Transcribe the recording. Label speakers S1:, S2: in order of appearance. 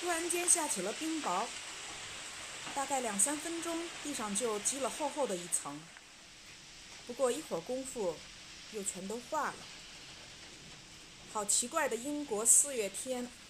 S1: 突然间下起了冰雹，大概2-3分钟，地上就积了厚厚的一层。不过一会儿功夫，又全都化了。好奇怪的英国4月天，